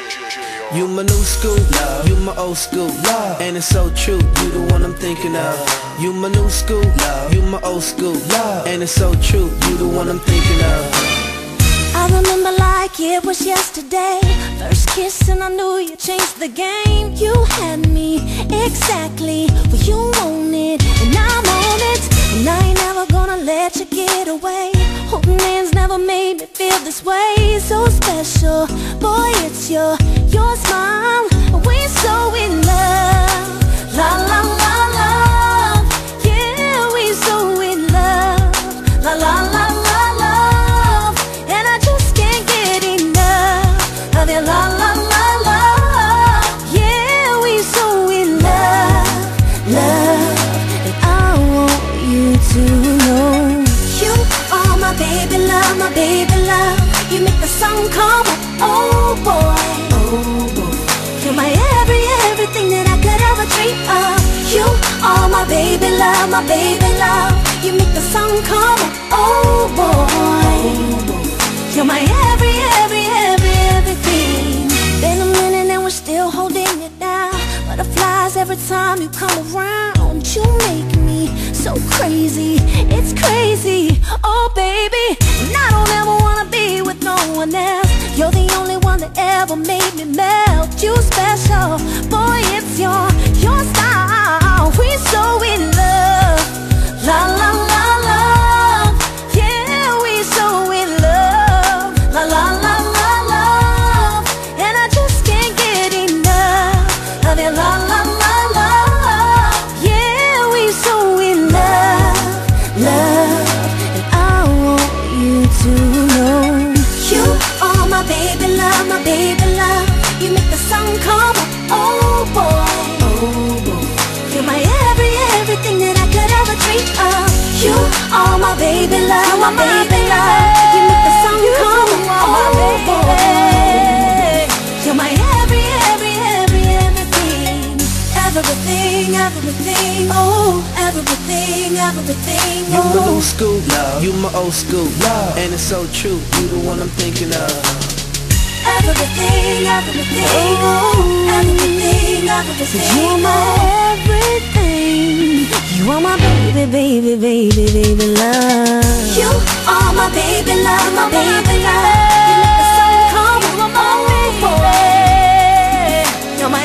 You my new school, love. You my old school, love. And it's so true, you the one I'm thinking of. You my new school, love. You my old school, love. And it's so true, you the one I'm thinking of. I remember like it was yesterday. First kiss and I knew you changed the game. You had me exactly where you wanted, and I'm on it. And I ain't never gonna let you get away. Holding hands never made me feel this way. So special, boy, it's your smile. We so in love, la la la la. Yeah, we so in love, la la la la love. And I just can't get enough of your la la la la. Yeah, we so in love, love. And I want you to know you are my baby love, my baby love. You make the sun come up, oh boy, oh boy. You're my everything that I could ever dream of. You are my baby love, my baby love. You make the sun come up, oh boy, oh boy. You're my everything. Been a minute and we're still holding it down. Butterflies every time you come around. You make me so crazy, it's crazy, oh baby. And I don't ever wanna be with no one else. You're the only one that ever made me melt. You special, boy, it's your style. We so in love, la la la la. Yeah, we so in love, la la la la la. And I just can't get enough of your la la la la. Yeah, we so in love, love. And I want you to know you are my baby love, my baby love. You make the sun come up, oh boy, oh boy. You're my everything that I could ever dream of. You are my baby love, my baby love. You make the sun come up, oh boy. You're my everything, oh, everything, oh. You my new school, love. You my old school, love. And it's so true, you the one I'm thinking of. Everything, oh, everything. You are my everything. You are my baby love. You are my baby love, my baby love. You make the sun come up, oh boy. You're my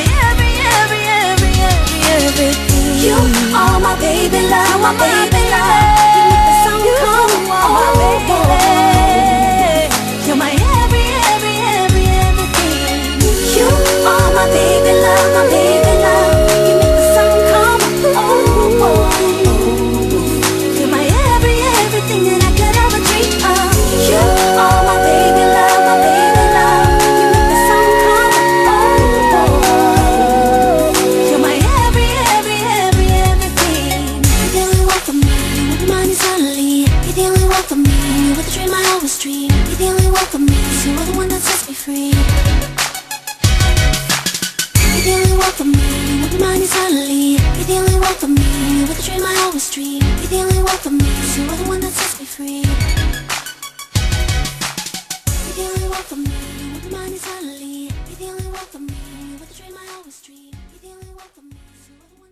everything. You are my baby love, my baby love. You make the sun come up, oh boy. You're my everything. You are my baby love, my baby love. You make the sun come up, oh boy. You're my everything that I could ever dream of. You are my baby love, my baby love. You make the sun come up, oh boy. You're my everything. You're the only one for me, with the money suddenly. You're the only one for me, with the dream I always dream. You're the only one for me, so you're the one that sets me free. You're the only one for me, with the money suddenly. You're the only one for me, with the dream I always dream. You're the only one for me, so you're the one that sets me free. You're the only one for me, with the money suddenly. You're the only one for me, with the dream I always dream. You're the only one for me, so you're the one.